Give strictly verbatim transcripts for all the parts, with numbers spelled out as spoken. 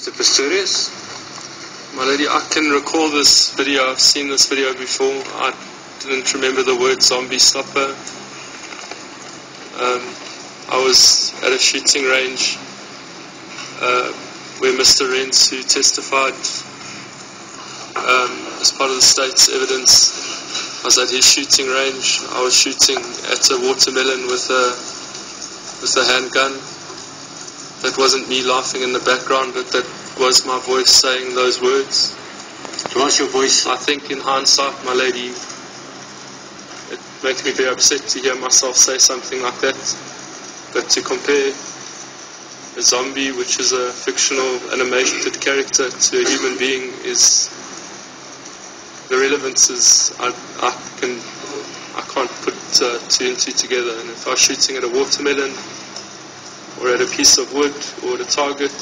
Mister Pistorius? My lady, I can recall this video. I've seen this video before. I didn't remember the word zombie stopper. Um, I was at a shooting range uh, where Mister Rents, who testified um, as part of the state's evidence, I was at his shooting range. I was shooting at a watermelon with a with a handgun. That wasn't me laughing in the background, but that was my voice saying those words. It was your voice? I think in hindsight, my lady, it makes me very upset to hear myself say something like that. But to compare a zombie, which is a fictional animated character, to a human being is, the relevance is, I, I can, I can't put uh, two and two together. And if I was shooting at a watermelon, or at a piece of wood, or at a target,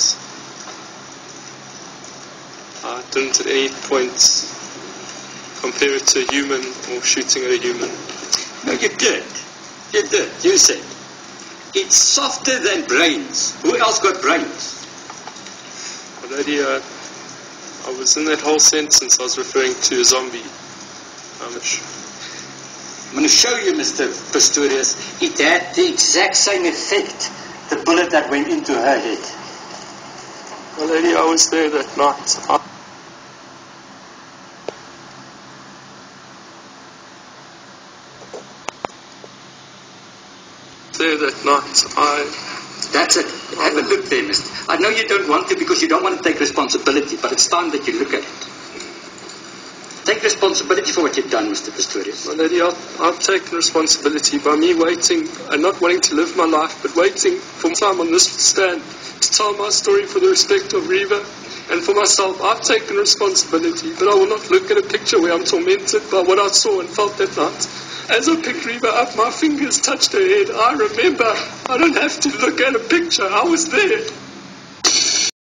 I didn't at any point compare it to a human or shooting at a human. No, you did. You did. You said, it's softer than brains. Who else got brains? Well, lady, uh, I was in that whole sentence, I was referring to a zombie. Um, I'm going to show you, Mister Pistorius, it had the exact same effect, the bullet that went into her head. Well, lady, I was there that night. I there that night. I... That's it. Have a look there, mister. I know you don't want to because you don't want to take responsibility, but it's time that you look at it. Take responsibility for what you've done, Mister Pistorius. Well, lady, I've, I've taken responsibility by me waiting and not wanting to live my life, but waiting for time on this stand to tell my story for the respect of Reva and for myself. I've taken responsibility, but I will not look at a picture where I'm tormented by what I saw and felt that night. As I picked Reva up, my fingers touched her head. I remember. I don't have to look at a picture. I was there.